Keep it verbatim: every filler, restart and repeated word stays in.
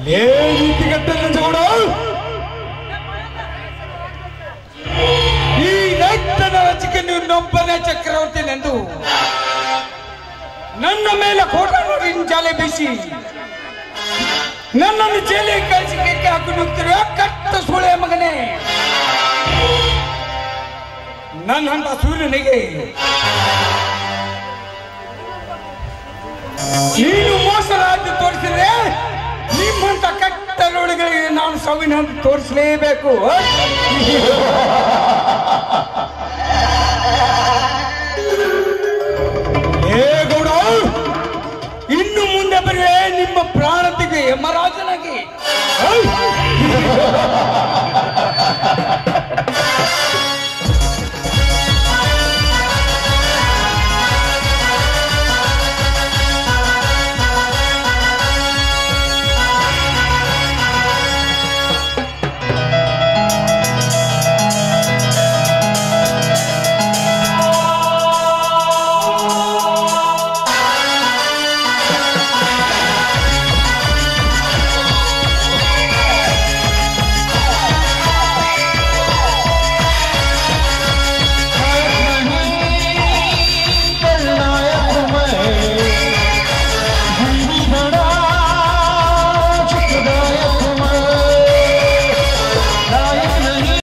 ಲೇ ರೀತಿಗಟ್ಟ ನಂಜಗೌಡ, ಈ ರಕ್ತದ ರಚಿಕೆ ನೀವು ನೊಬ್ಬನೇ ಚಕ್ರವರ್ತಿನೆಂದು ನನ್ನ ಮೇಲೆ ಕೋಟೆ ಜಾಲೆ ಬೀಸಿ ನನ್ನನ್ನು ಜೈಲಿ ಕಳಿಸಿಕೆ ಹಾಕಿ ನುಗ್ತಿರುವ ಕಟ್ಟ ಸುಳೆ ಮಗನೇ. ನನ್ನಂತ ಸೂರ್ಯನಿಗೆ ನೀನು ಮೋಸರಾಜ್ಯ ತೋರಿಸಿದ್ರೆ ನಿಮ್ಮಂತ ಕಟ್ಟರೊಳಗೆ ನಾನು ಸಾವಿನ ತೋರಿಸಲೇಬೇಕು.